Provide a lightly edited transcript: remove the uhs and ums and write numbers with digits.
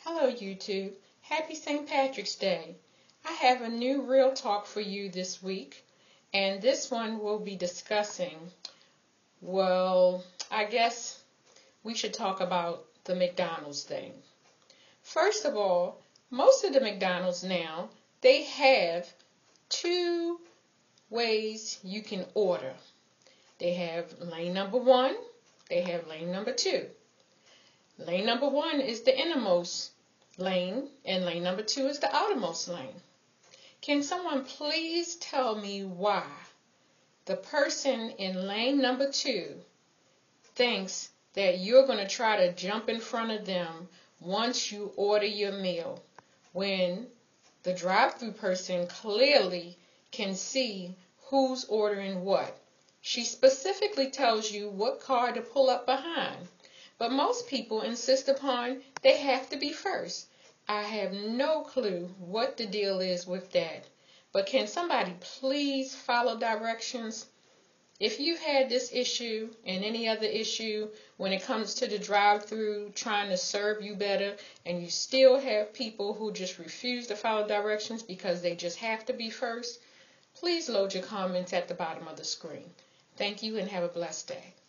Hello YouTube. Happy St. Patrick's Day. I have a new Real Talk for you this week, and this one will be discussing, I guess we should talk about the McDonald's thing. First of all, most of the McDonald's now, they have two ways you can order. They have lane number 1, they have lane number 2. Lane number 1 is the innermost lane, and lane number 2 is the outermost lane. Can someone please tell me why the person in lane number 2 thinks that you're going to try to jump in front of them once you order your meal, when the drive-through person clearly can see who's ordering what? She specifically tells you what car to pull up behind. But most people insist upon they have to be first. I have no clue what the deal is with that. But can somebody please follow directions? If you've had this issue and any other issue when it comes to the drive-through trying to serve you better, and you still have people who just refuse to follow directions because they just have to be first, please load your comments at the bottom of the screen. Thank you and have a blessed day.